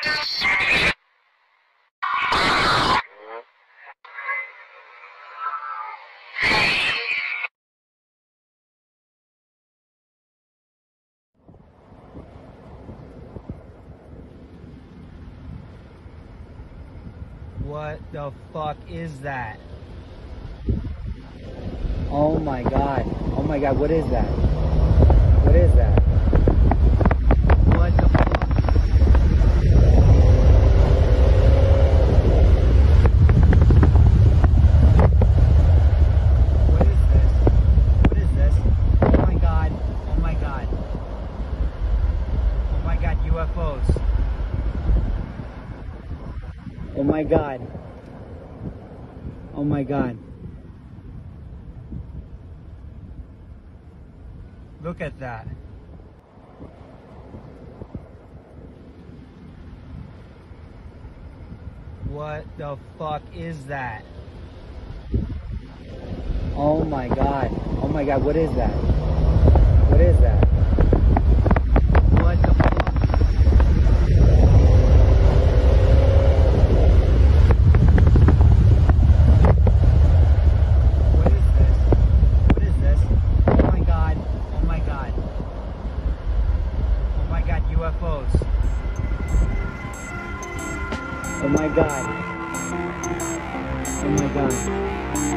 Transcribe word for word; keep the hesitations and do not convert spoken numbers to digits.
What the fuck is that? Oh my god. Oh my god, what is that? What is that? What the fuck? What is this? What is this? Oh my god. Oh my god. Oh my god, U F Os. Oh my god. Oh my god. Look at that. What the fuck is that? Oh my god. Oh my god, what is that? What is that? What the fuck? U F Os. Oh my god. Oh my god.